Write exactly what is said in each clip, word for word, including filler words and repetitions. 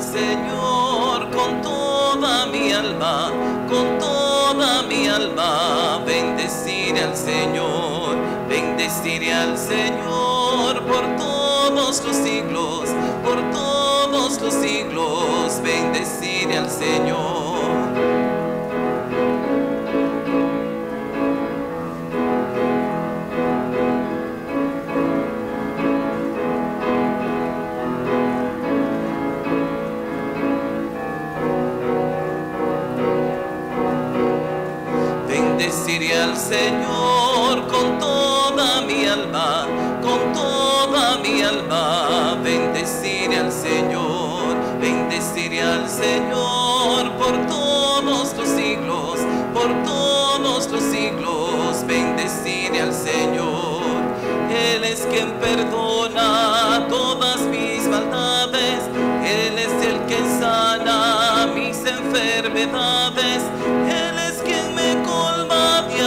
al Señor con toda mi alma, con toda mi alma. Bendeciré al Señor, bendeciré al Señor por todos los siglos, por todos los siglos. Bendeciré al Señor. Bendeciré al Señor con toda mi alma, con toda mi alma. Bendeciré al Señor, bendeciré al Señor por todos los siglos, por todos los siglos. Bendeciré al Señor. Él es quien perdona todas mis maldades, Él es el que sana mis enfermedades, Él es quien me colma de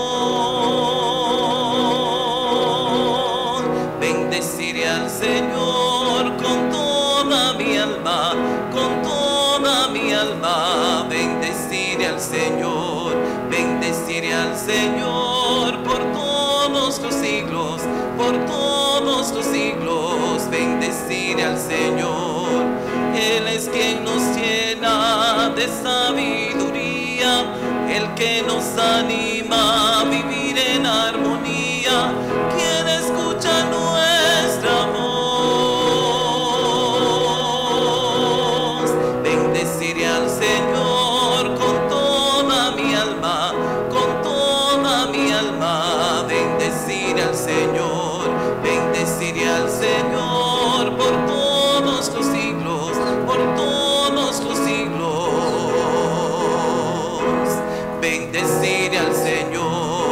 amor. Bendeciré al Señor con toda mi alma, con toda mi alma. Bendeciré al Señor, bendeciré al Señor por todos los siglos, por todos los siglos. Bendeciré al Señor. Él es quien nos llena de sabiduría, el que nos anima a vivir en armonía, quien escucha nuestra voz. Bendeciré al Señor con toda mi alma, con toda mi alma. Bendeciré al Señor, bendeciré al Señor por todos los siglos, por todos los siglos. Bendeciré al Señor.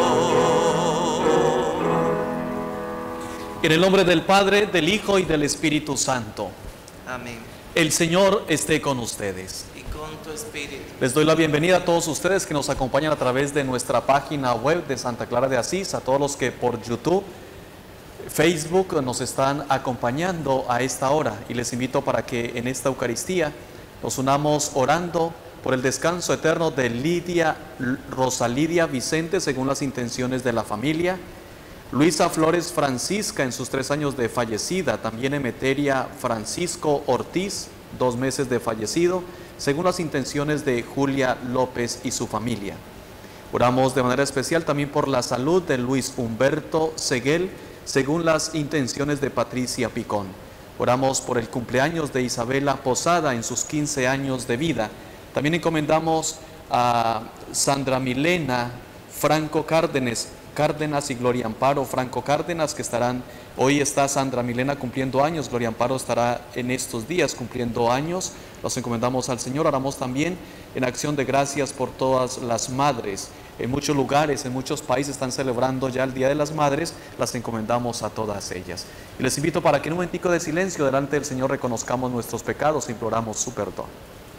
En el nombre del Padre, del Hijo y del Espíritu Santo. Amén. El Señor esté con ustedes. Y con tu espíritu. Les doy la bienvenida a todos ustedes que nos acompañan a través de nuestra página web de Santa Clara de Asís, a todos los que por YouTube, Facebook nos están acompañando a esta hora, y les invito para que en esta Eucaristía nos unamos orando por el descanso eterno de Lidia, Rosa Lidia Vicente, según las intenciones de la familia, Luisa Flores Francisca en sus tres años de fallecida, también Emeteria Francisco Ortiz, dos meses de fallecido, según las intenciones de Julia López y su familia. Oramos de manera especial también por la salud de Luis Humberto Seguel, según las intenciones de Patricia Picón. Oramos por el cumpleaños de Isabela Posada en sus quince años de vida. También encomendamos a Sandra Milena Franco Cárdenas, Cárdenas y Gloria Amparo Franco Cárdenas, que estarán, hoy está Sandra Milena cumpliendo años, Gloria Amparo estará en estos días cumpliendo años. Los encomendamos al Señor. Oramos también en acción de gracias por todas las madres. En muchos lugares, en muchos países están celebrando ya el Día de las Madres, las encomendamos a todas ellas. Y les invito para que en un momentico de silencio delante del Señor reconozcamos nuestros pecados e imploramos su perdón.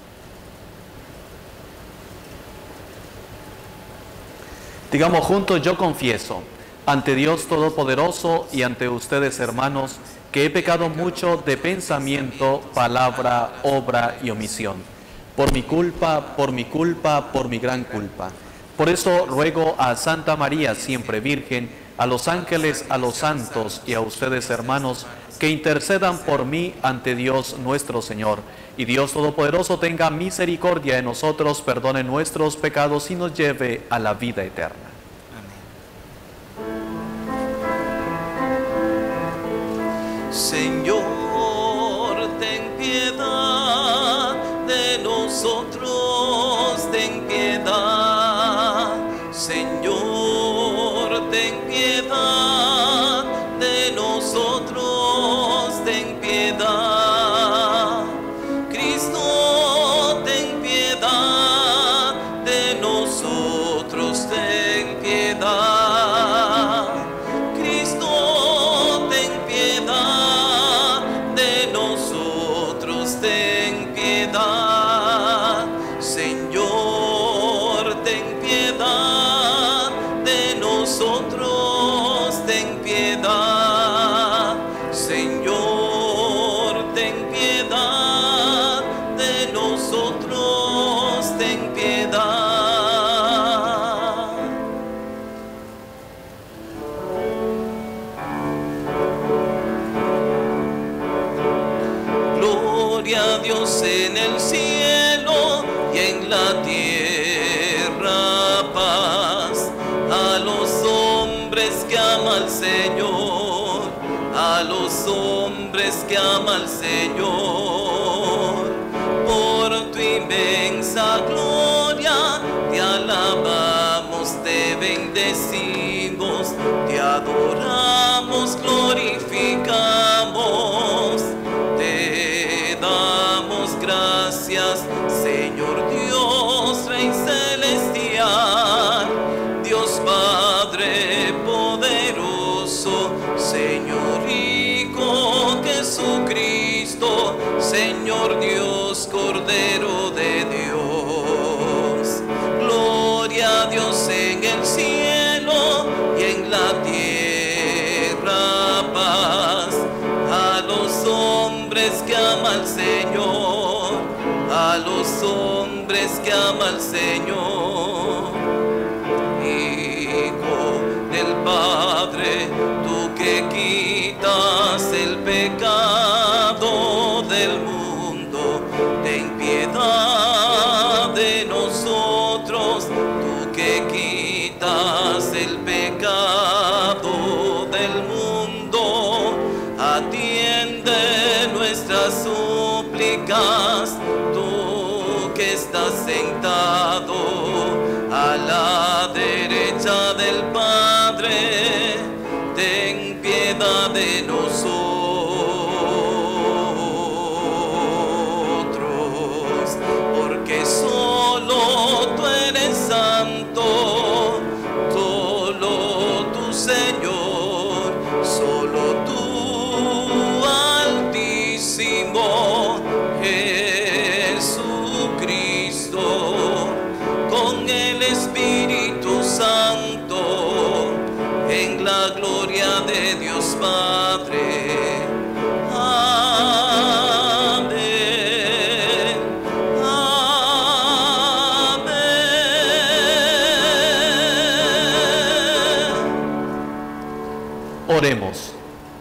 Digamos juntos: yo confieso ante Dios Todopoderoso y ante ustedes, hermanos, que he pecado mucho de pensamiento, palabra, obra y omisión. Por mi culpa, por mi culpa, por mi gran culpa. Por eso ruego a Santa María, siempre Virgen, a los ángeles, a los santos y a ustedes, hermanos, que intercedan por mí ante Dios nuestro Señor. Y Dios Todopoderoso tenga misericordia de nosotros, perdone nuestros pecados y nos lleve a la vida eterna. Señor, ten piedad de nosotros, ten piedad. Señor, ten piedad de nosotros, ten piedad. Cristo, ten piedad de nosotros, ten piedad. Cristo, ten piedad de nosotros, ten piedad. Señor, ten piedad de nosotros, ten piedad. Señor, ten piedad al Señor, a los hombres que ama al Señor. Por tu inmensa gloria te alabamos, te bendecimos, te adoramos, glorificamos, te damos gracias, Señor Dios, Rey celestial, Dios Padre poderoso, Señor Hijo Jesucristo, Señor Dios, Cordero de Dios. Gloria a Dios en el cielo y en la tierra paz, a los hombres que ama al Señor, a los hombres que ama al Señor. Hijo del Padre, tú que quitas el pecado del mundo, ten piedad de nosotros, tú que quitas el pecado del mundo, atiende nuestras súplicas, tú que estás sentado a la derecha del Padre, ten piedad de nosotros, porque solo tú eres santo, solo tú, Señor, solo tú, Altísimo Jesucristo, con el Espíritu Santo, en la gloria de Dios Padre. Amén. Amén. Oremos.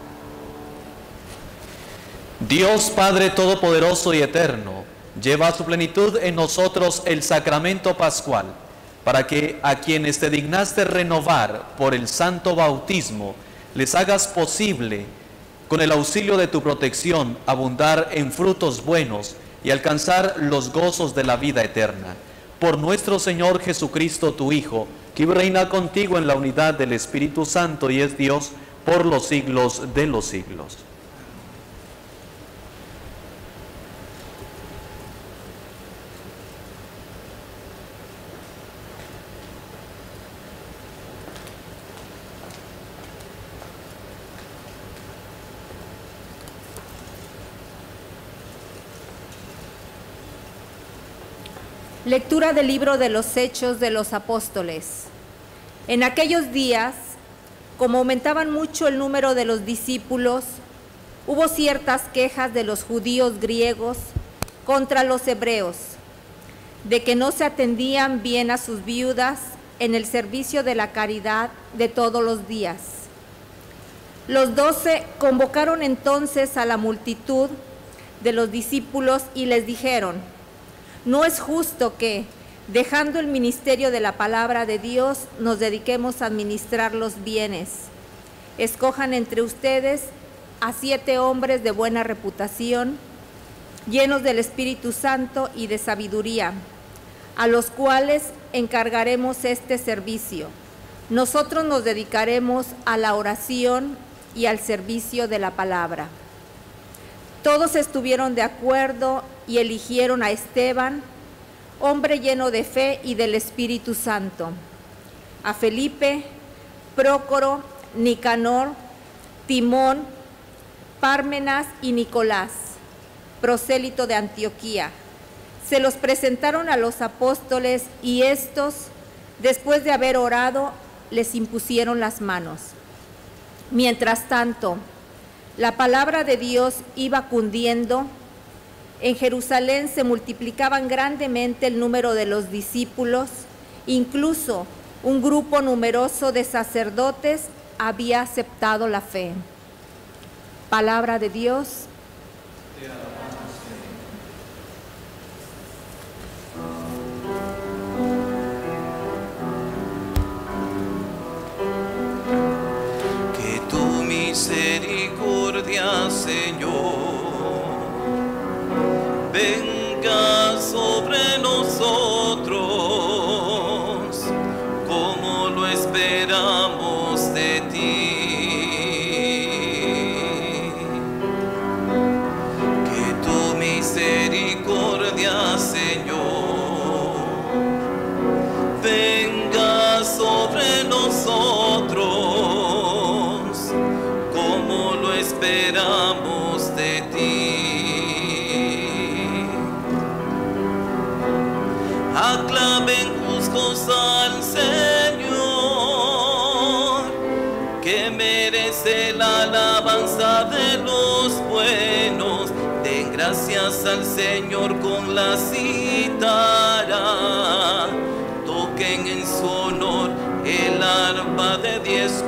Dios Padre Todopoderoso y Eterno, lleva a su plenitud en nosotros el sacramento pascual, para que a quienes te dignaste renovar por el santo bautismo, les hagas posible, con el auxilio de tu protección, abundar en frutos buenos y alcanzar los gozos de la vida eterna. Por nuestro Señor Jesucristo, tu Hijo, que reina contigo en la unidad del Espíritu Santo y es Dios por los siglos de los siglos. Lectura del libro de los Hechos de los Apóstoles. En aquellos días, como aumentaban mucho el número de los discípulos, hubo ciertas quejas de los judíos griegos contra los hebreos, de que no se atendían bien a sus viudas en el servicio de la caridad de todos los días. Los doce convocaron entonces a la multitud de los discípulos y les dijeron: no es justo que, dejando el ministerio de la palabra de Dios, nos dediquemos a administrar los bienes. Escojan entre ustedes a siete hombres de buena reputación, llenos del Espíritu Santo y de sabiduría, a los cuales encargaremos este servicio. Nosotros nos dedicaremos a la oración y al servicio de la palabra. Todos estuvieron de acuerdo y eligieron a Esteban, hombre lleno de fe y del Espíritu Santo, a Felipe, Prócoro, Nicanor, Timón, Pármenas y Nicolás, prosélito de Antioquía. Se los presentaron a los apóstoles y estos, después de haber orado, les impusieron las manos. Mientras tanto, la palabra de Dios iba cundiendo. En Jerusalén se multiplicaban grandemente el número de los discípulos, incluso un grupo numeroso de sacerdotes había aceptado la fe. Palabra de Dios. misericordia, Señor, venga sobre nosotros, como lo esperamos de ti. Que tu misericordia, Señor, venga sobre nosotros, como lo esperamos de ti. Aclamen justos al Señor, que merece la alabanza de los buenos. Den gracias al Señor con la cítara, toquen en su honor el arpa de diez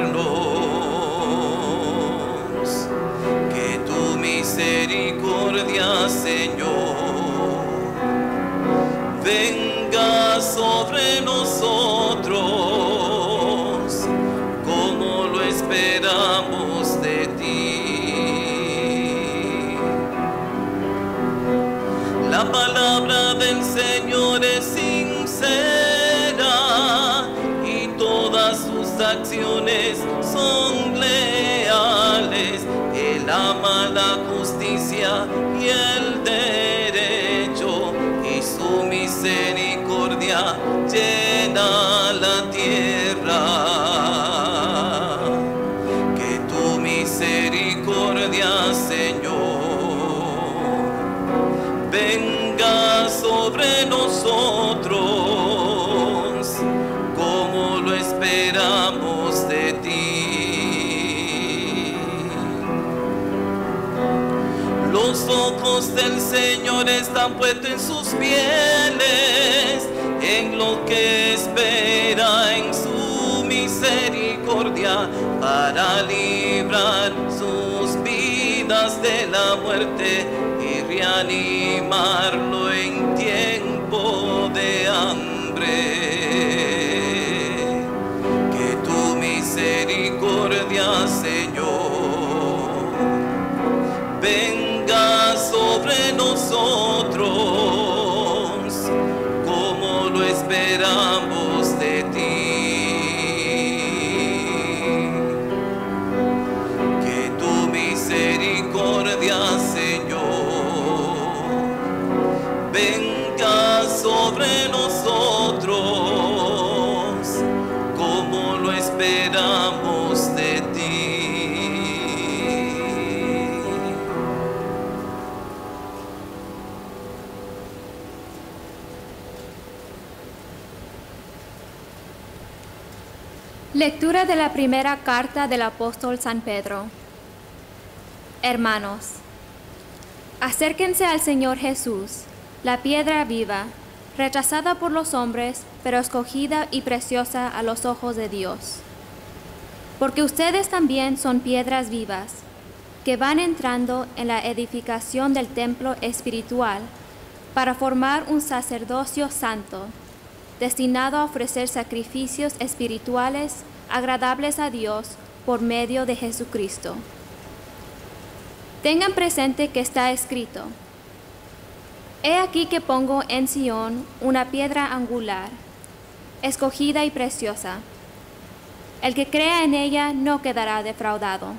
cuernos. Que tu misericordia, Señor, venga sobre nosotros, como lo esperamos de ti. La palabra del Señor es sincera y todas sus acciones son leales. Él ama la justicia y el derecho, y su misericordia llena la tierra. Que tu misericordia, Señor, venga sobre nosotros, como lo esperamos de ti. Los ojos del Señor están puestos en sus fieles, en lo que espera en su misericordia, para librar sus vidas de la muerte y reanimarlo en tiempo de hambre. Que tu misericordia, Señor, venga sobre nosotros, como lo esperamos de ti. Que tu misericordia, Señor, venga sobre nosotros, como lo esperamos de ti. Lectura de la primera carta del apóstol San Pedro. Hermanos, acérquense al Señor Jesús, la piedra viva, rechazada por los hombres, pero escogida y preciosa a los ojos de Dios. Porque ustedes también son piedras vivas, que van entrando en la edificación del templo espiritual para formar un sacerdocio santo, destinado a ofrecer sacrificios espirituales agradables a Dios por medio de Jesucristo. Tengan presente que está escrito: He aquí que pongo en Sión una piedra angular, escogida y preciosa. El que crea en ella no quedará defraudado.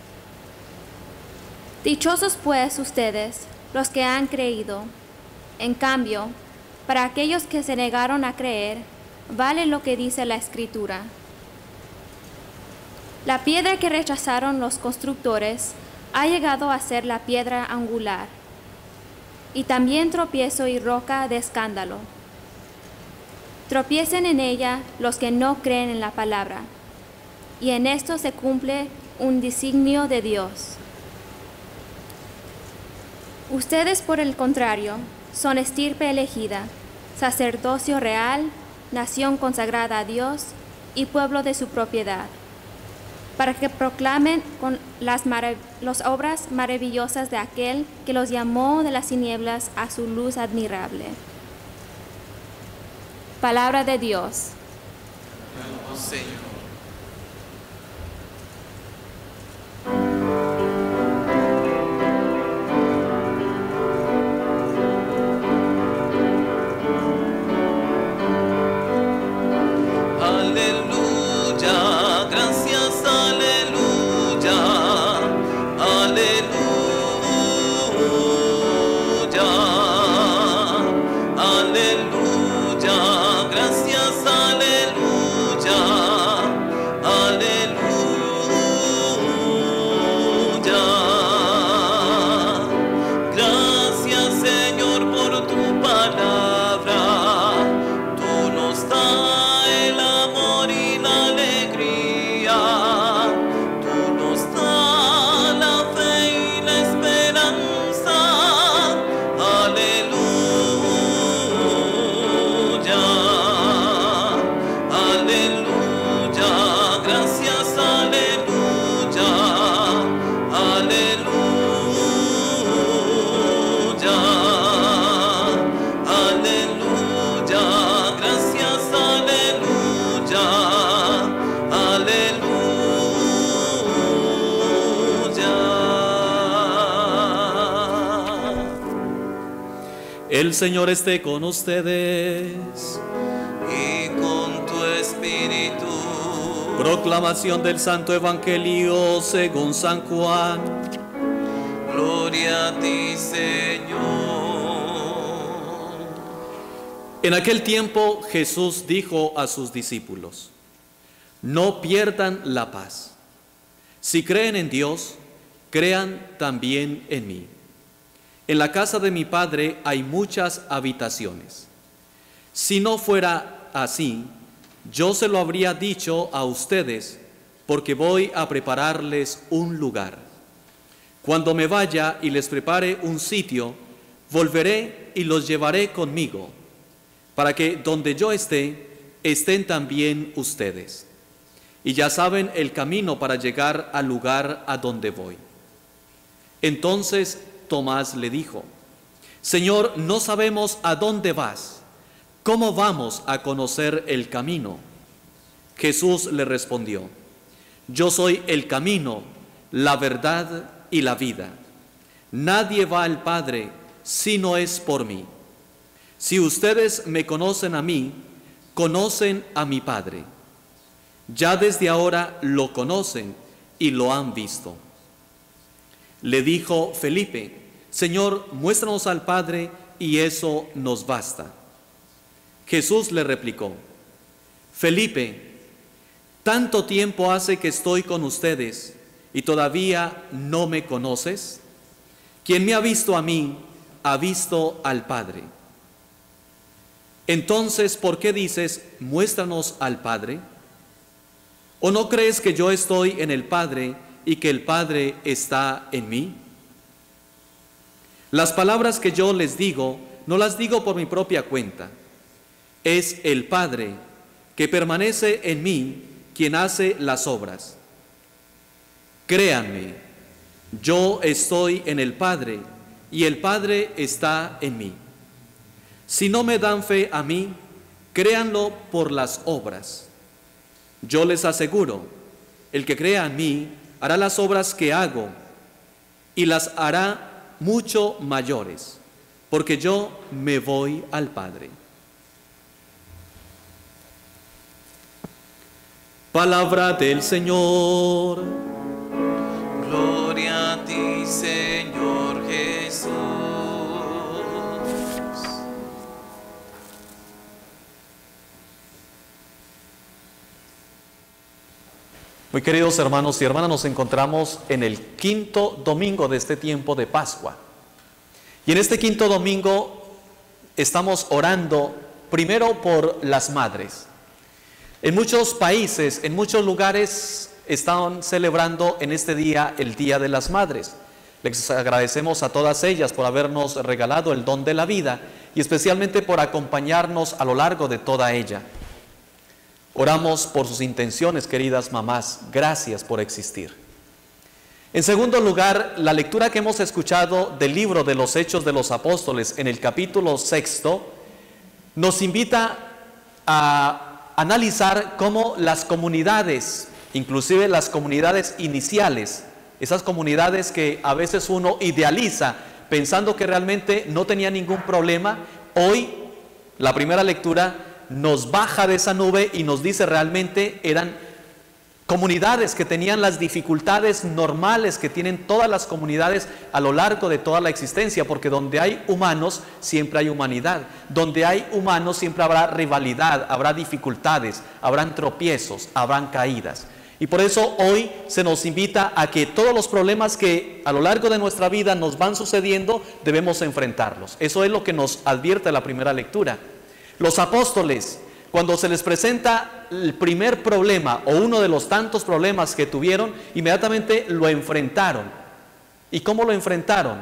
Dichosos pues ustedes, los que han creído. En cambio, para aquellos que se negaron a creer, vale lo que dice la Escritura. La piedra que rechazaron los constructores ha llegado a ser la piedra angular, y también tropiezo y roca de escándalo. Tropiecen en ella los que no creen en la palabra, y en esto se cumple un designio de Dios. Ustedes, por el contrario, son estirpe elegida, sacerdocio real, nación consagrada a Dios y pueblo de su propiedad, para que proclamen con las, las obras maravillosas de aquel que los llamó de las tinieblas a su luz admirable. Palabra de Dios. Señor. El Señor esté con ustedes. Y con tu espíritu. Proclamación del Santo Evangelio según San Juan. Gloria a ti, Señor. En aquel tiempo Jesús dijo a sus discípulos: no pierdan la paz. Si creen en Dios, crean también en mí. En la casa de mi Padre hay muchas habitaciones. Si no fuera así, yo se lo habría dicho a ustedes, porque voy a prepararles un lugar. Cuando me vaya y les prepare un sitio, volveré y los llevaré conmigo, para que donde yo esté, estén también ustedes. Y ya saben el camino para llegar al lugar a donde voy. Entonces Tomás le dijo: Señor, no sabemos a dónde vas. ¿Cómo vamos a conocer el camino? Jesús le respondió: yo soy el camino, la verdad y la vida. Nadie va al Padre si no es por mí. Si ustedes me conocen a mí, conocen a mi Padre. Ya desde ahora lo conocen y lo han visto. Le dijo Felipe: Señor, muéstranos al Padre y eso nos basta. Jesús le replicó: Felipe, ¿tanto tiempo hace que estoy con ustedes y todavía no me conoces? Quien me ha visto a mí, ha visto al Padre. Entonces, ¿por qué dices, muéstranos al Padre? ¿O no crees que yo estoy en el Padre y que el Padre está en mí? Las palabras que yo les digo, no las digo por mi propia cuenta. Es el Padre que permanece en mí quien hace las obras. Créanme, yo estoy en el Padre y el Padre está en mí. Si no me dan fe a mí, créanlo por las obras. Yo les aseguro, el que crea en mí hará las obras que hago y las hará mucho mayores, porque yo me voy al Padre. Palabra del Señor. Gloria a ti, Señor Jesús. Muy queridos hermanos y hermanas, nos encontramos en el quinto domingo de este tiempo de Pascua. Y en este quinto domingo estamos orando primero por las madres. En muchos países, en muchos lugares, están celebrando en este día el Día de las Madres. Les agradecemos a todas ellas por habernos regalado el don de la vida y especialmente por acompañarnos a lo largo de toda ella. Oramos por sus intenciones, queridas mamás. Gracias por existir. En segundo lugar, la lectura que hemos escuchado del libro de los Hechos de los Apóstoles en el capítulo sexto nos invita a analizar cómo las comunidades, inclusive las comunidades iniciales, esas comunidades que a veces uno idealiza pensando que realmente no tenía ningún problema, hoy la primera lectura nos baja de esa nube y nos dice realmente eran comunidades que tenían las dificultades normales que tienen todas las comunidades a lo largo de toda la existencia, porque donde hay humanos siempre hay humanidad, donde hay humanos siempre habrá rivalidad, habrá dificultades, habrán tropiezos, habrán caídas. Y por eso hoy se nos invita a que todos los problemas que a lo largo de nuestra vida nos van sucediendo debemos enfrentarlos. Eso es lo que nos advierte la primera lectura. Los apóstoles, cuando se les presenta el primer problema o uno de los tantos problemas que tuvieron, inmediatamente lo enfrentaron. ¿Y cómo lo enfrentaron?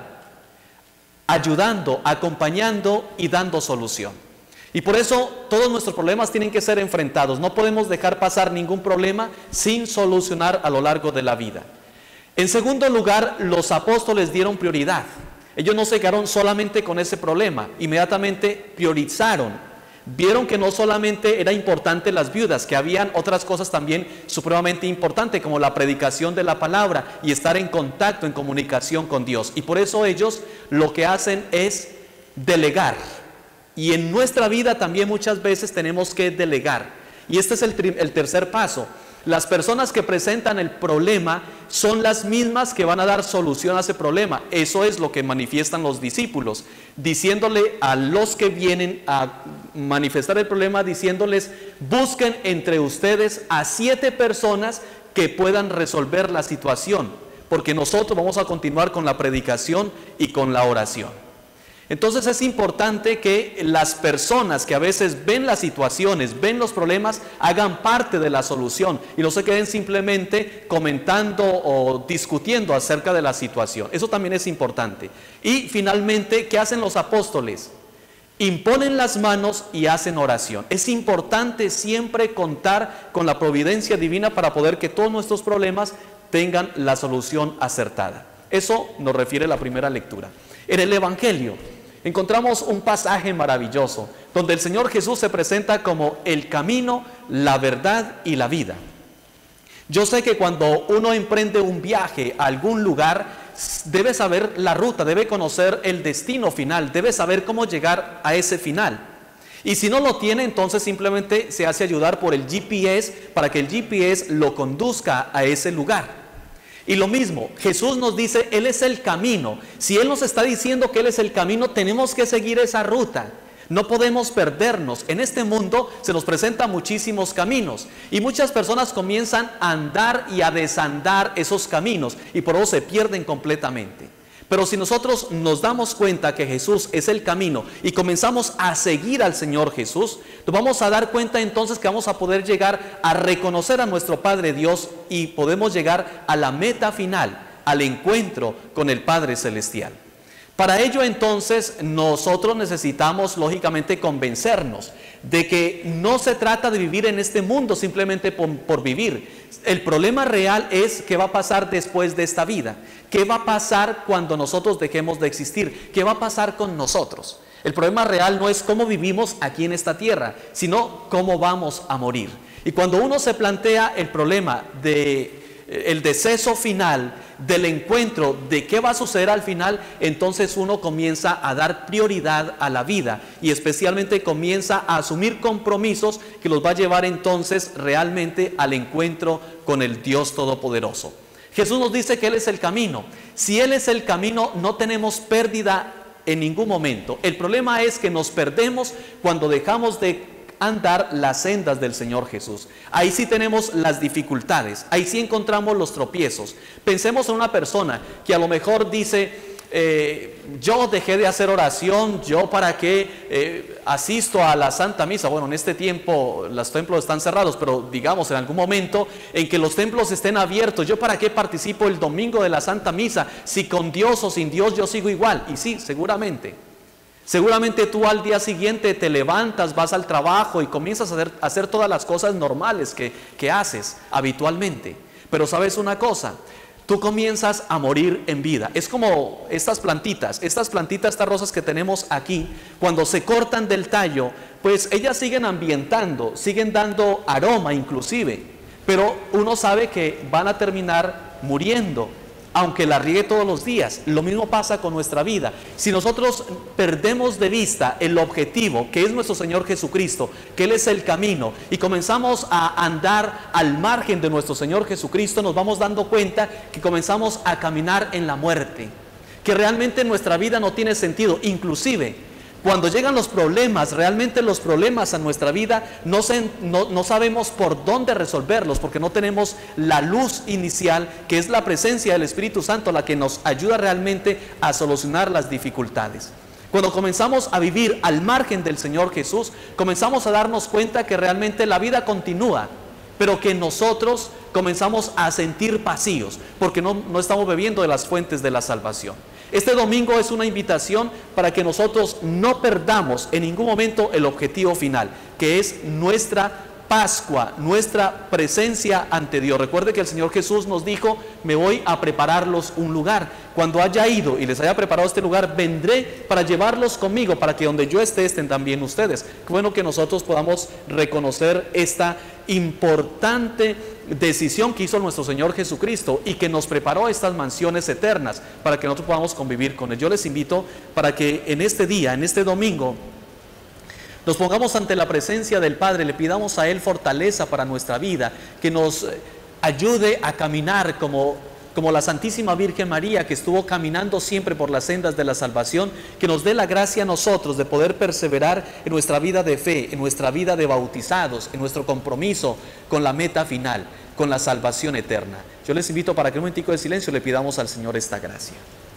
Ayudando, acompañando y dando solución. Y por eso todos nuestros problemas tienen que ser enfrentados. No podemos dejar pasar ningún problema sin solucionar a lo largo de la vida. En segundo lugar, los apóstoles dieron prioridad. Ellos no se quedaron solamente con ese problema, inmediatamente priorizaron. Vieron que no solamente era importante las viudas, que habían otras cosas también supremamente importantes, como la predicación de la palabra y estar en contacto, en comunicación con Dios. Y por eso ellos lo que hacen es delegar. Y en nuestra vida también muchas veces tenemos que delegar. Y este es el, el tercer paso. Las personas que presentan el problema son las mismas que van a dar solución a ese problema. Eso es lo que manifiestan los discípulos, diciéndole a los que vienen a manifestar el problema, diciéndoles: busquen entre ustedes a siete personas que puedan resolver la situación, porque nosotros vamos a continuar con la predicación y con la oración. Entonces es importante que las personas que a veces ven las situaciones, ven los problemas, hagan parte de la solución y no se queden simplemente comentando o discutiendo acerca de la situación. Eso también es importante. Y finalmente, ¿qué hacen los apóstoles? Imponen las manos y hacen oración. Es importante siempre contar con la providencia divina para poder que todos nuestros problemas tengan la solución acertada. Eso nos refiere la primera lectura. En el Evangelio encontramos un pasaje maravilloso donde el Señor Jesús se presenta como el camino, la verdad y la vida. Yo sé que cuando uno emprende un viaje a algún lugar, debe saber la ruta, debe conocer el destino final, debe saber cómo llegar a ese final. Y si no lo tiene, entonces simplemente se hace ayudar por el G P S para que el G P S lo conduzca a ese lugar. Y lo mismo, Jesús nos dice, Él es el camino. Si Él nos está diciendo que Él es el camino, tenemos que seguir esa ruta. No podemos perdernos. En este mundo se nos presentan muchísimos caminos y muchas personas comienzan a andar y a desandar esos caminos y por eso se pierden completamente. Pero si nosotros nos damos cuenta que Jesús es el camino y comenzamos a seguir al Señor Jesús, nos vamos a dar cuenta entonces que vamos a poder llegar a reconocer a nuestro Padre Dios y podemos llegar a la meta final, al encuentro con el Padre Celestial. Para ello entonces nosotros necesitamos lógicamente convencernos de que no se trata de vivir en este mundo simplemente por, por vivir. El problema real es qué va a pasar después de esta vida, qué va a pasar cuando nosotros dejemos de existir, qué va a pasar con nosotros. El problema real no es cómo vivimos aquí en esta tierra, sino cómo vamos a morir. Y cuando uno se plantea el problema de el deceso final, del encuentro, de qué va a suceder al final, entonces uno comienza a dar prioridad a la vida y especialmente comienza a asumir compromisos que los va a llevar entonces realmente al encuentro con el Dios Todopoderoso. Jesús nos dice que Él es el camino. Si Él es el camino, no tenemos pérdida en ningún momento. El problema es que nos perdemos cuando dejamos de andar las sendas del Señor Jesús. Ahí sí tenemos las dificultades, ahí sí encontramos los tropiezos. Pensemos en una persona que a lo mejor dice, eh, yo dejé de hacer oración, yo para qué eh, asisto a la Santa Misa. Bueno, en este tiempo los templos están cerrados, pero digamos en algún momento en que los templos estén abiertos, yo para qué participo el domingo de la Santa Misa, si con Dios o sin Dios yo sigo igual. Y sí, seguramente. Seguramente tú al día siguiente te levantas, vas al trabajo y comienzas a hacer, a hacer todas las cosas normales que, que haces habitualmente. Pero ¿sabes una cosa? Tú comienzas a morir en vida. Es como estas plantitas, estas plantitas, estas rosas que tenemos aquí, cuando se cortan del tallo, pues ellas siguen ambientando, siguen dando aroma inclusive. Pero uno sabe que van a terminar muriendo, aunque la riegue todos los días. Lo mismo pasa con nuestra vida. Si nosotros perdemos de vista el objetivo, que es nuestro Señor Jesucristo, que Él es el camino, y comenzamos a andar al margen de nuestro Señor Jesucristo, nos vamos dando cuenta que comenzamos a caminar en la muerte, que realmente nuestra vida no tiene sentido. Inclusive cuando llegan los problemas, realmente los problemas a nuestra vida, no, se, no, no sabemos por dónde resolverlos, porque no tenemos la luz inicial, que es la presencia del Espíritu Santo, la que nos ayuda realmente a solucionar las dificultades. Cuando comenzamos a vivir al margen del Señor Jesús, comenzamos a darnos cuenta que realmente la vida continúa, pero que nosotros comenzamos a sentir vacíos, porque no, no estamos bebiendo de las fuentes de la salvación. Este domingo es una invitación para que nosotros no perdamos en ningún momento el objetivo final, que es nuestra Pascua, nuestra presencia ante Dios. Recuerde que el Señor Jesús nos dijo, me voy a prepararlos un lugar. Cuando haya ido y les haya preparado este lugar, vendré para llevarlos conmigo, para que donde yo esté, estén también ustedes. Qué bueno que nosotros podamos reconocer esta importante decisión que hizo nuestro Señor Jesucristo y que nos preparó estas mansiones eternas para que nosotros podamos convivir con Él. Yo les invito para que en este día, en este domingo, nos pongamos ante la presencia del Padre, le pidamos a Él fortaleza para nuestra vida, que nos ayude a caminar como, como la Santísima Virgen María, que estuvo caminando siempre por las sendas de la salvación, que nos dé la gracia a nosotros de poder perseverar en nuestra vida de fe, en nuestra vida de bautizados, en nuestro compromiso con la meta final, con la salvación eterna. Yo les invito para que en un momentico de silencio le pidamos al Señor esta gracia.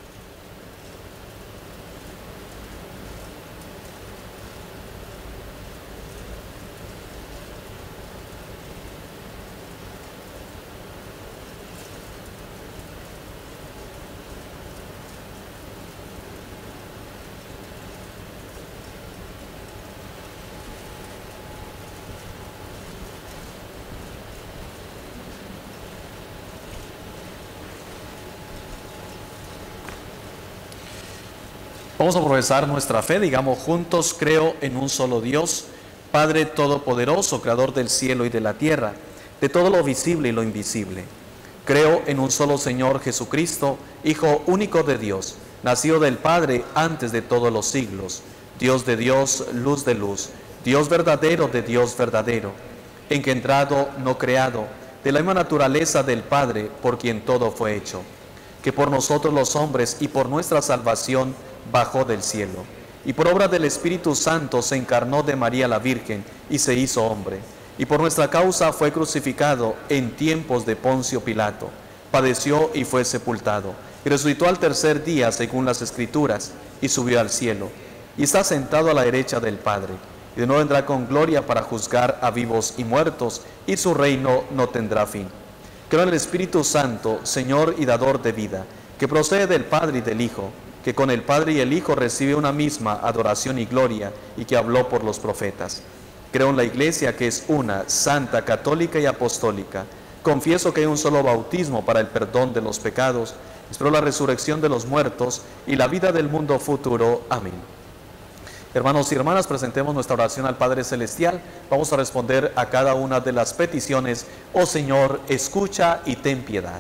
Vamos a profesar nuestra fe, digamos juntos: creo en un solo Dios, Padre Todopoderoso, Creador del cielo y de la tierra, de todo lo visible y lo invisible. Creo en un solo Señor Jesucristo, Hijo único de Dios, nacido del Padre antes de todos los siglos, Dios de Dios, luz de luz, Dios verdadero de Dios verdadero, engendrado, no creado, de la misma naturaleza del Padre, por quien todo fue hecho, que por nosotros los hombres y por nuestra salvación bajó del cielo, y por obra del Espíritu Santo se encarnó de María la Virgen y se hizo hombre, y por nuestra causa fue crucificado en tiempos de Poncio Pilato, padeció y fue sepultado, y resucitó al tercer día según las Escrituras, y subió al cielo, y está sentado a la derecha del Padre, y de nuevo vendrá con gloria para juzgar a vivos y muertos, y su reino no tendrá fin. Creo en el Espíritu Santo, Señor y dador de vida, que procede del Padre y del Hijo, que con el Padre y el Hijo recibe una misma adoración y gloria, y que habló por los profetas. Creo en la Iglesia, que es una, santa, católica y apostólica. Confieso que hay un solo bautismo para el perdón de los pecados. Espero la resurrección de los muertos y la vida del mundo futuro. Amén. Hermanos y hermanas, presentemos nuestra oración al Padre Celestial. Vamos a responder a cada una de las peticiones. Oh Señor, escucha y ten piedad.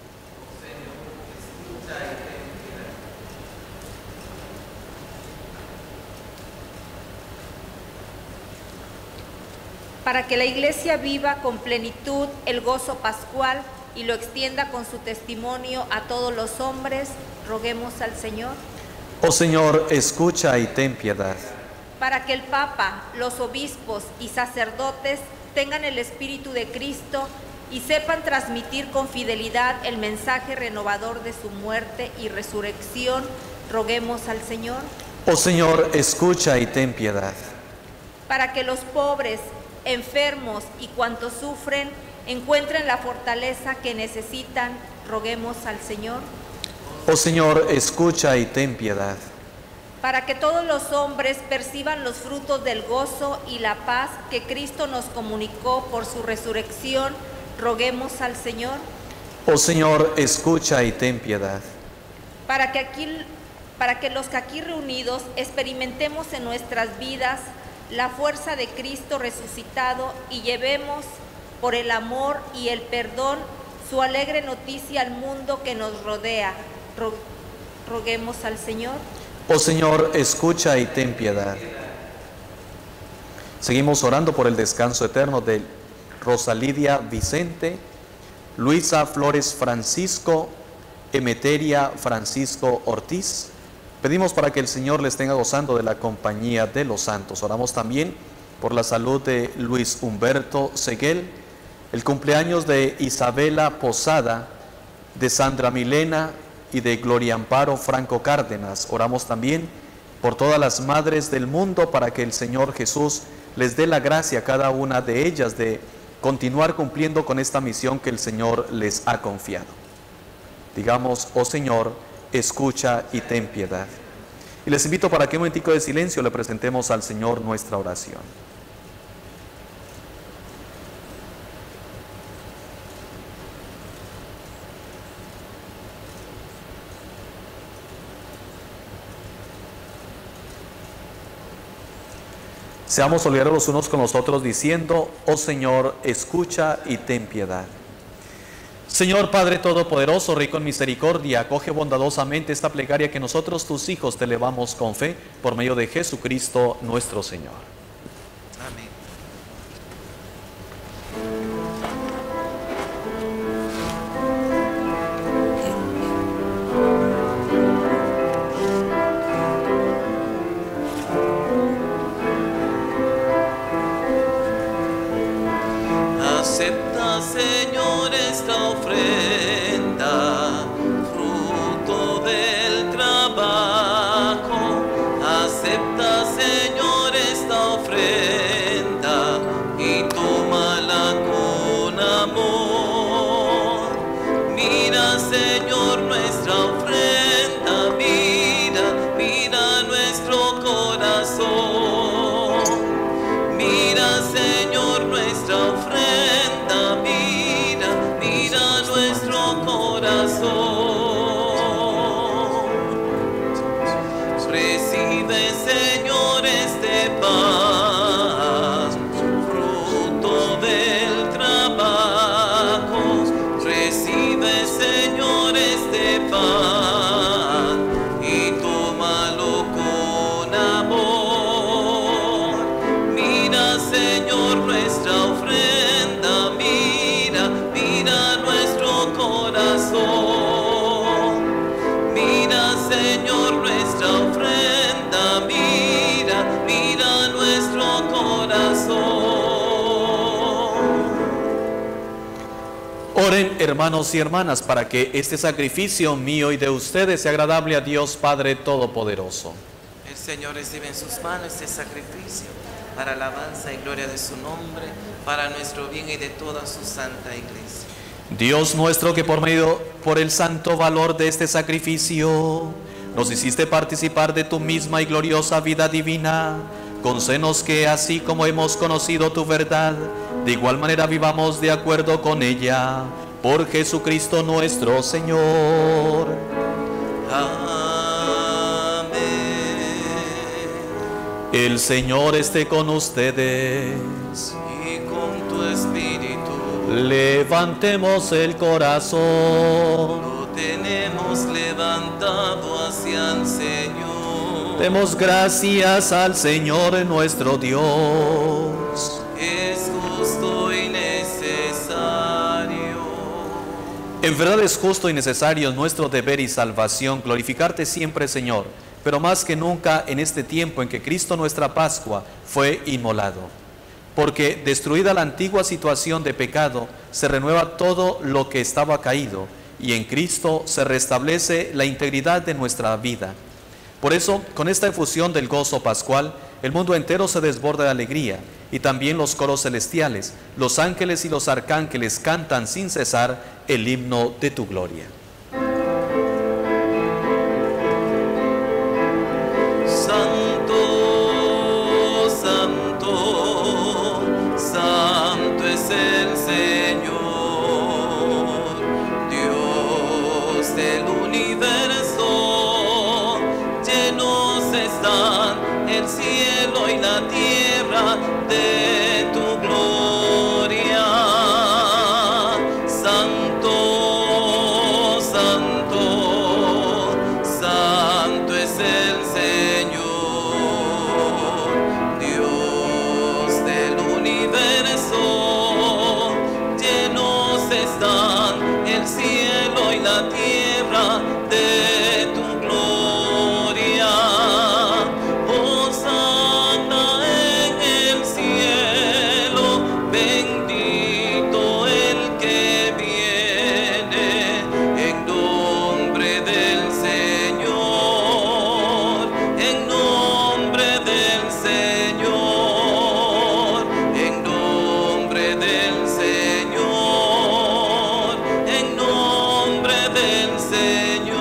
Para que la Iglesia viva con plenitud el gozo pascual y lo extienda con su testimonio a todos los hombres, roguemos al Señor. Oh Señor, escucha y ten piedad. Para que el Papa, los obispos y sacerdotes tengan el Espíritu de Cristo y sepan transmitir con fidelidad el mensaje renovador de su muerte y resurrección, roguemos al Señor. Oh Señor, escucha y ten piedad. Para que los pobres, enfermos y cuantos sufren encuentren la fortaleza que necesitan, roguemos al Señor. Oh Señor, escucha y ten piedad. Para que todos los hombres perciban los frutos del gozo y la paz que Cristo nos comunicó por su resurrección, roguemos al Señor. Oh Señor, escucha y ten piedad. Para que, aquí, para que los que aquí reunidos experimentemos en nuestras vidas la fuerza de Cristo resucitado y llevemos por el amor y el perdón su alegre noticia al mundo que nos rodea. Ro- roguemos al Señor. Oh Señor, escucha y ten piedad. Seguimos orando por el descanso eterno de Rosalidia Vicente, Luisa Flores Francisco, Emeteria Francisco Ortiz. Pedimos para que el Señor les tenga gozando de la compañía de los santos. Oramos también por la salud de Luis Humberto Seguel, el cumpleaños de Isabela Posada, de Sandra Milena y de Gloria Amparo Franco Cárdenas. Oramos también por todas las madres del mundo para que el Señor Jesús les dé la gracia a cada una de ellas de continuar cumpliendo con esta misión que el Señor les ha confiado. Digamos: oh Señor, escucha y ten piedad. Y les invito para que un momentico de silencio le presentemos al Señor nuestra oración. Seamos solidarios los unos con los otros diciendo: oh Señor, escucha y ten piedad. Señor Padre Todopoderoso, rico en misericordia, acoge bondadosamente esta plegaria que nosotros, tus hijos, te elevamos con fe por medio de Jesucristo nuestro Señor. Amén. Acepta, Señor, esta ofrenda, fruto del trabajo. Acepta, Señor, esta ofrenda y tómala con amor. Mira, Señor, nuestra ofrenda, mira, mira nuestro corazón. Mira, Señor, nuestra ofrenda, mira, mira nuestro corazón. Recibe, Señor, este pan, fruto del trabajo. Recibe, Señor, este pan y tómalo con amor. Mira, Señor, nuestra ofrenda, mira, mira nuestro corazón. Mira, Señor, nuestra ofrenda, mira, mira nuestro corazón. Oren, hermanos y hermanas, para que este sacrificio mío y de ustedes sea agradable a Dios Padre Todopoderoso. El Señor recibe en sus manos este sacrificio para alabanza y gloria de su nombre, para nuestro bien y de toda su santa iglesia. Dios nuestro, que por medio, por el santo valor de este sacrificio, nos hiciste participar de tu misma y gloriosa vida divina, concédenos que así como hemos conocido tu verdad, de igual manera vivamos de acuerdo con ella, por Jesucristo nuestro Señor. Amén. El Señor esté con ustedes. Y con tu espíritu Levantemos el corazón. lo tenemos levantado hacia el Señor. Demos gracias al Señor nuestro Dios. Es justo y necesario. En verdad es justo y necesario nuestro deber y salvación glorificarte siempre, Señor, pero más que nunca en este tiempo en que Cristo nuestra Pascua fue inmolado. Porque destruida la antigua situación de pecado, se renueva todo lo que estaba caído, y en Cristo se restablece la integridad de nuestra vida. Por eso, con esta efusión del gozo pascual, el mundo entero se desborda de alegría, y también los coros celestiales, los ángeles y los arcángeles cantan sin cesar el himno de tu gloria. Santo, santo, santo es el Señor, Dios del universo. Llenos están el cielo y la tierra de tu gloria. Santo, santo, santo es el Señor, Dios del universo. Llenos están el cielo y la tierra de tu gloria. Hosana en el cielo, bendito el que viene en nombre del Señor, en nombre del Señor, en nombre del Señor, en nombre del Señor.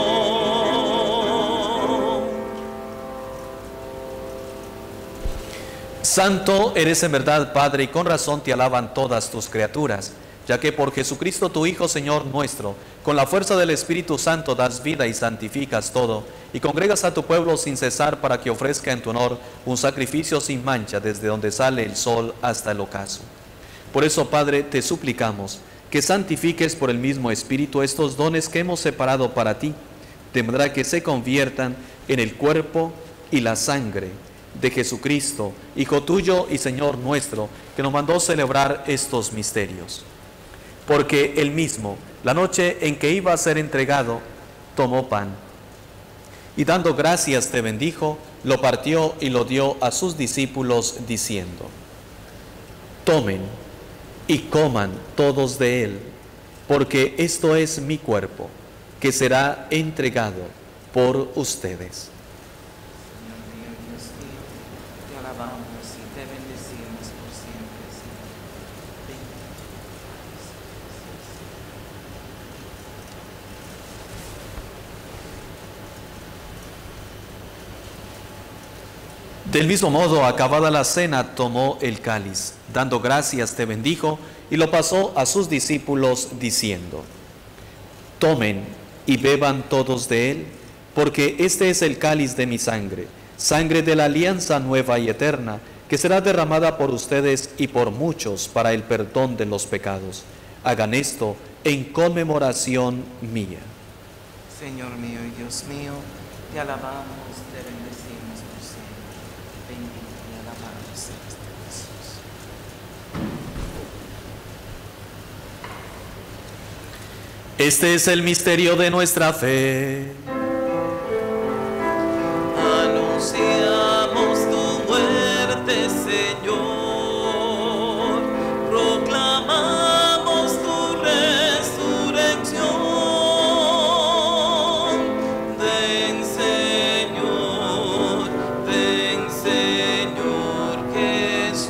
Santo eres en verdad, Padre, y con razón te alaban todas tus criaturas, ya que por Jesucristo tu Hijo, Señor nuestro, con la fuerza del Espíritu Santo das vida y santificas todo, y congregas a tu pueblo sin cesar para que ofrezca en tu honor un sacrificio sin mancha desde donde sale el sol hasta el ocaso. Por eso, Padre, te suplicamos que santifiques por el mismo Espíritu estos dones que hemos separado para ti, de manera que se conviertan en el cuerpo y la sangre de Jesucristo, Hijo tuyo y Señor nuestro, que nos mandó celebrar estos misterios. Porque él mismo, la noche en que iba a ser entregado, tomó pan, y dando gracias te bendijo, lo partió y lo dio a sus discípulos, diciendo: tomen y coman todos de él, porque esto es mi cuerpo, que será entregado por ustedes. Señor mío, Dios mío, te alabamos y te bendecimos por siempre, Señor. Bendito. Del mismo modo, acabada la cena, tomó el cáliz, dando gracias te bendijo, y lo pasó a sus discípulos, diciendo: tomen y beban todos de él, porque este es el cáliz de mi sangre, sangre de la alianza nueva y eterna, que será derramada por ustedes y por muchos para el perdón de los pecados. Hagan esto en conmemoración mía. Señor mío y Dios mío, te alabamos, te bendecimos por siempre. Bendito y alabado seas tú, Jesús. Este es el misterio de nuestra fe. Anunciamos tu muerte, Señor. Proclamamos tu resurrección. Ven, Señor, ven, Señor Jesús.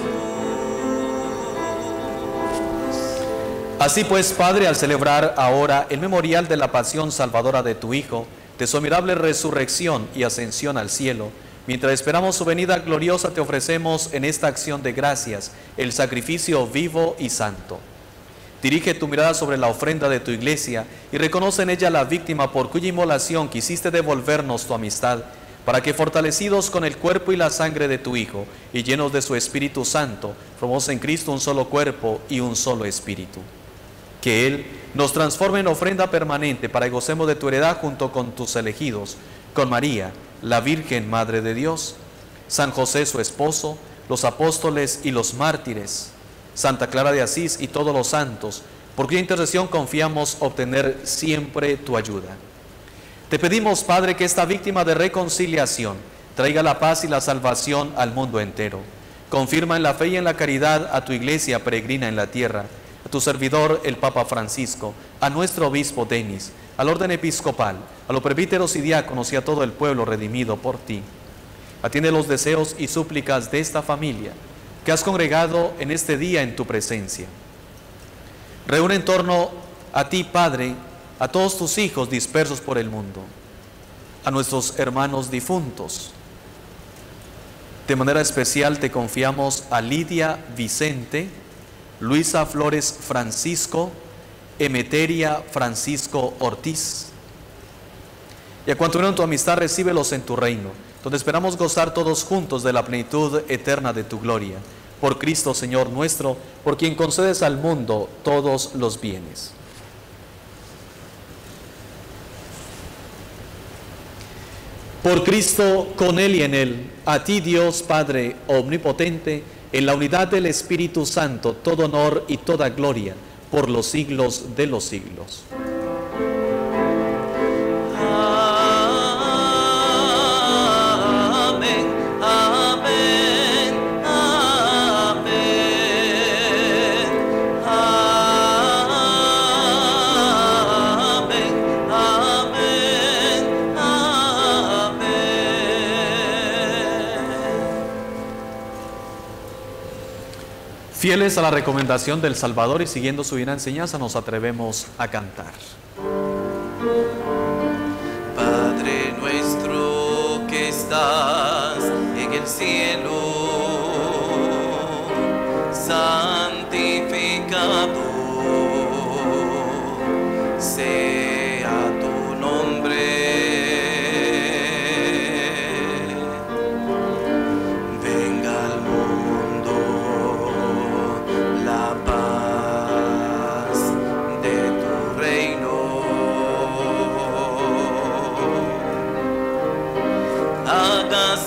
Así pues, Padre, al celebrar ahora el memorial de la pasión salvadora de tu Hijo, de su admirable resurrección y ascensión al cielo, mientras esperamos su venida gloriosa, te ofrecemos en esta acción de gracias el sacrificio vivo y santo. Dirige tu mirada sobre la ofrenda de tu iglesia y reconoce en ella la víctima por cuya inmolación quisiste devolvernos tu amistad, para que, fortalecidos con el cuerpo y la sangre de tu Hijo y llenos de su Espíritu Santo, formemos en Cristo un solo cuerpo y un solo espíritu. Que Él nos transforme en ofrenda permanente para que gocemos de tu heredad junto con tus elegidos, con María, la Virgen Madre de Dios, San José su esposo, los apóstoles y los mártires, Santa Clara de Asís y todos los santos, por cuya intercesión confiamos obtener siempre tu ayuda. Te pedimos, Padre, que esta víctima de reconciliación traiga la paz y la salvación al mundo entero. Confirma en la fe y en la caridad a tu iglesia peregrina en la tierra, a tu servidor el Papa Francisco, a nuestro obispo Denis, al orden episcopal, a los presbíteros y diáconos y a todo el pueblo redimido por ti. Atiende los deseos y súplicas de esta familia que has congregado en este día en tu presencia. Reúne en torno a ti, Padre, a todos tus hijos dispersos por el mundo, a nuestros hermanos difuntos. De manera especial te confiamos a Lidia Vicente, Luisa Flores Francisco, Emeteria Francisco Ortiz. Y a cuanto unieron tu amistad, recíbelos en tu reino, donde esperamos gozar todos juntos de la plenitud eterna de tu gloria. Por Cristo, Señor nuestro, por quien concedes al mundo todos los bienes. Por Cristo, con Él y en Él, a ti, Dios Padre omnipotente, en la unidad del Espíritu Santo, todo honor y toda gloria, por los siglos de los siglos. Amén, amén, amén, amén, amén, amén. Fieles a la recomendación del Salvador y siguiendo su divina enseñanza, nos atrevemos a cantar. Padre nuestro que estás en el cielo, santificado sea tu nombre. Venga al mundo la paz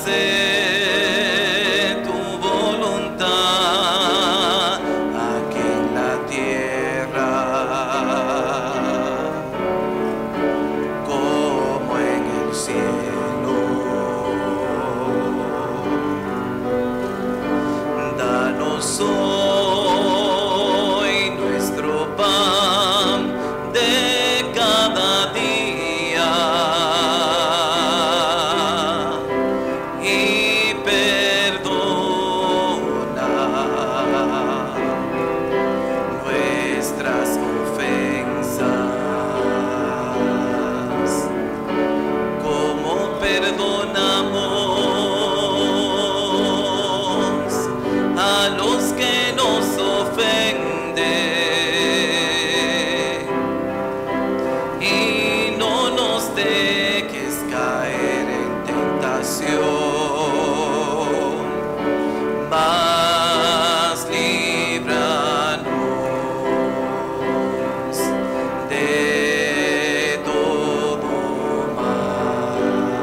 hágase tu voluntad aquí en la tierra como en el cielo. Danos hoy nuestro pan de cada día y perdona nuestras ofensas como perdonamos a los que nos ofenden, y no nos dejes caer en tentación, mas líbranos de todo mal.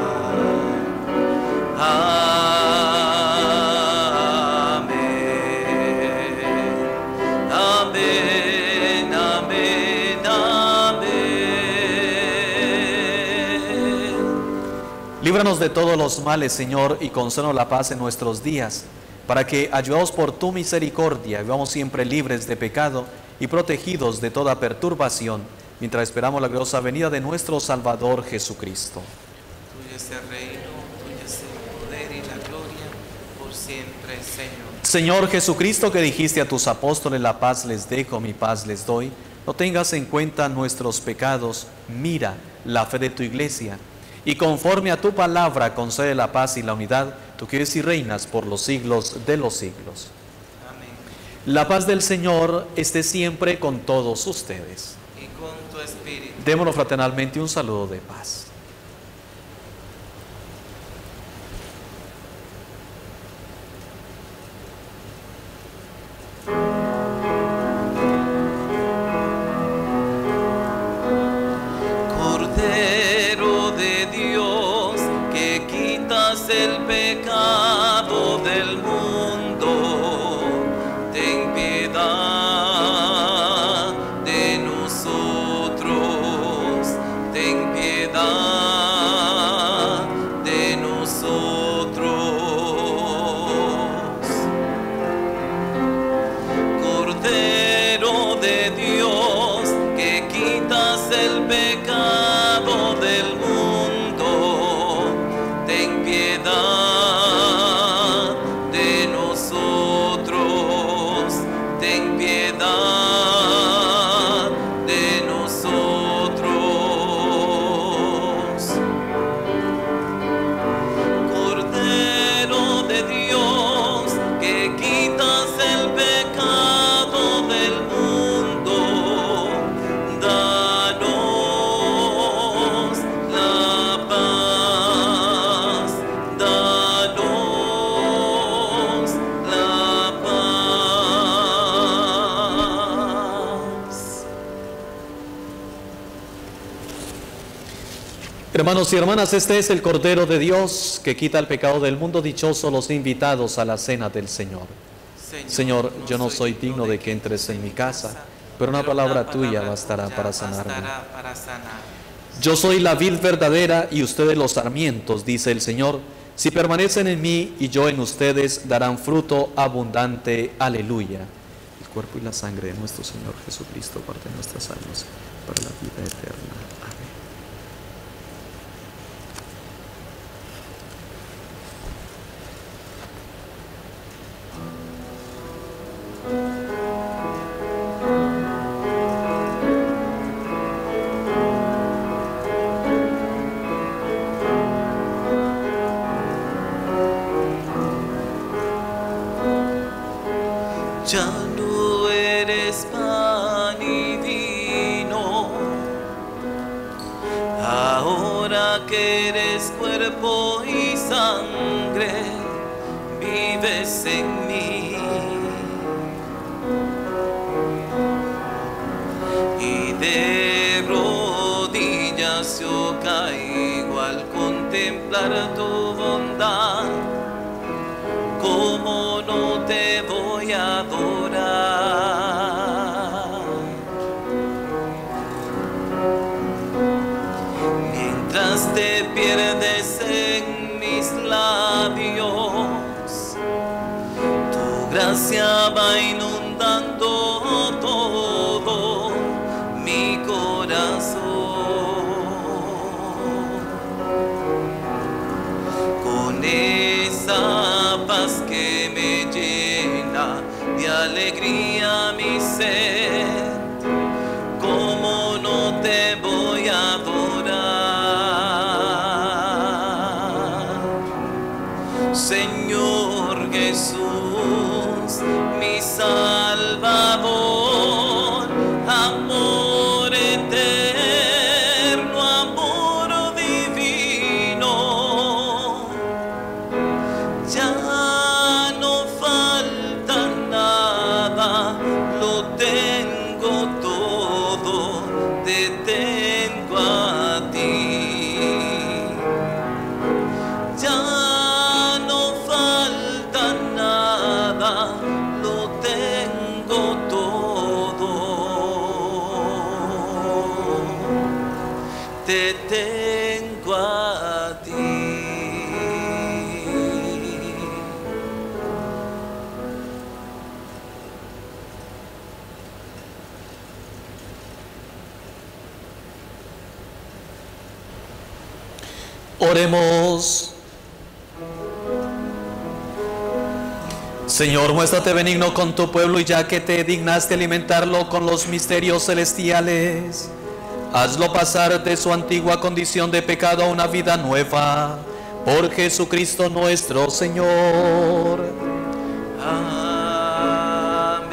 Amén, amén, amén, amén. Líbranos de todos los males, Señor, y concédenos la paz en nuestros días, para que, ayudados por tu misericordia, vivamos siempre libres de pecado y protegidos de toda perturbación, mientras esperamos la gloriosa venida de nuestro Salvador Jesucristo. Tuyo es el reino, tuyo es el poder y la gloria por siempre, Señor. Señor Jesucristo, que dijiste a tus apóstoles, la paz les dejo, mi paz les doy, no tengas en cuenta nuestros pecados, mira la fe de tu iglesia, y conforme a tu palabra concede la paz y la unidad, tú que vives y reinas por los siglos de los siglos. Amén. La paz del Señor esté siempre con todos ustedes. Y con tu espíritu. Démonos fraternalmente un saludo de paz. Cordero de Dios, que quitas el pecado del mundo, ten piedad de nosotros, ten piedad de nosotros. Cordero de Dios, que quitas el pecado del mundo, ten piedad de nosotros, ten piedad de nosotros. Cordero de Dios, que quitas el pecado del mundo, danos la paz, danos la paz. Hermanos y hermanas, este es el Cordero de Dios que quita el pecado del mundo. Dichosos los invitados a la cena del Señor. Señor, yo no soy digno de que entres en mi casa, pero una palabra tuya bastará para sanarme. Yo soy la vid verdadera y ustedes los sarmientos, dice el Señor. Si permanecen en mí y yo en ustedes, darán fruto abundante. Aleluya. El cuerpo y la sangre de nuestro Señor Jesucristo parte de nuestras almas para la vida eterna. Amén. Ya no eres pan y vino, ahora que eres cuerpo y sangre, vives en mí. Y de rodillas yo caigo al contemplar contemplar tu bondad, ¿cómo no te voy a adorar? Mientras te pierdes en mis labios, tu gracia va inundando todo mi corazón. Con esa paz que me llena de alegría mi ser, ¿cómo no te voy a adorar? Señor Jesús, mi Salvador, amor eterno, amor divino, ya no falta nada, lo tengo todo, te tengo a ti. Ya no falta nada, lo tengo todo, te tengo a ti. Oremos. Señor, muéstrate benigno con tu pueblo, y ya que te dignaste alimentarlo con los misterios celestiales, hazlo pasar de su antigua condición de pecado a una vida nueva, por Jesucristo nuestro Señor. Amén.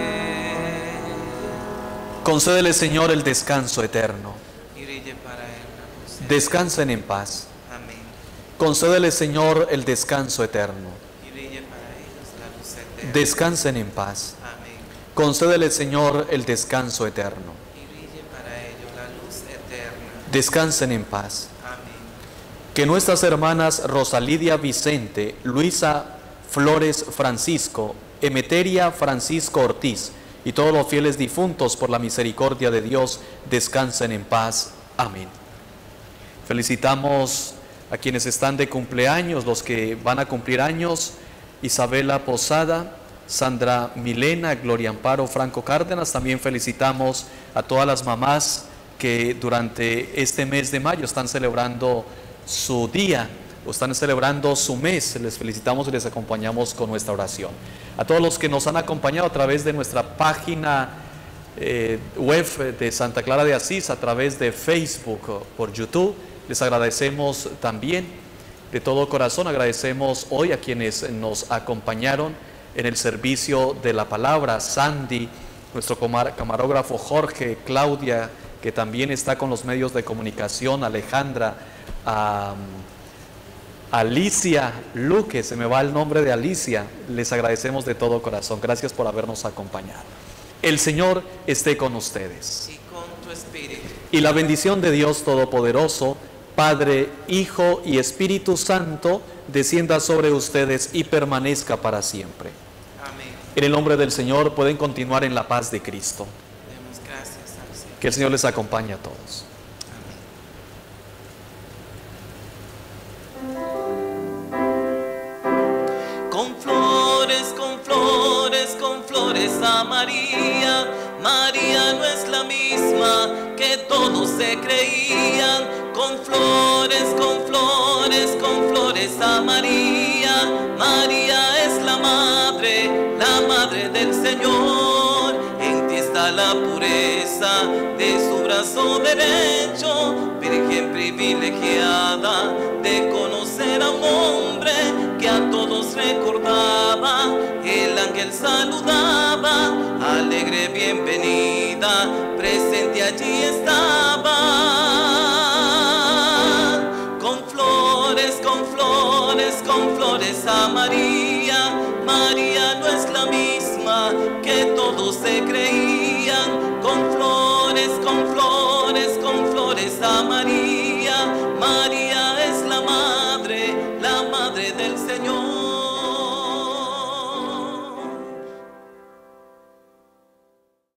Concédele, Señor, el descanso eterno. Y brille para él la luz. Descansen en paz. Amén. Concédele, Señor, el descanso eterno. Y brille para ellos la luz eterna. Descansen en paz. Amén. Concédele, Señor, el descanso eterno. Y brille para ellos la luz eterna. Descansen en paz. Amén. Que nuestras hermanas Rosa Lidia Vicente, Luisa Flores Francisco, Emeteria Francisco Ortiz y todos los fieles difuntos, por la misericordia de Dios, descansen en paz. Amén. Felicitamos a quienes están de cumpleaños, los que van a cumplir años: Isabela Posada, Sandra Milena, Gloria Amparo Franco Cárdenas. También felicitamos a todas las mamás que durante este mes de mayo están celebrando su día o están celebrando su mes. Les felicitamos y les acompañamos con nuestra oración. A todos los que nos han acompañado a través de nuestra página eh, web de Santa Clara de Asís, a través de Facebook, por YouTube, les agradecemos también de todo corazón. Agradecemos hoy a quienes nos acompañaron en el servicio de la palabra: Sandy, nuestro camarógrafo Jorge, Claudia, que también está con los medios de comunicación, Alejandra, um, Alicia Luque, se me va el nombre de Alicia. Les agradecemos de todo corazón. Gracias por habernos acompañado. El Señor esté con ustedes. Y con tu espíritu. Y la bendición de Dios Todopoderoso, Padre, Hijo y Espíritu Santo, descienda sobre ustedes y permanezca para siempre. Amén. En el nombre del Señor pueden continuar en la paz de Cristo. Demos gracias al Señor. Que el Señor les acompañe a todos. Con flores, con flores, con flores a María. María no es la misma que todos se creían. Con flores, con flores, con flores a María. María es la madre, la madre del Señor. En ti está la pureza de su brazo derecho. Virgen privilegiada de conocer a un hombre que a todos recordaba. El ángel saludaba, alegre bienvenida, presente allí estaba. Con flores, con flores, con flores a María. María no es la misma que todos se creían. Con flores, con flores, con flores a María.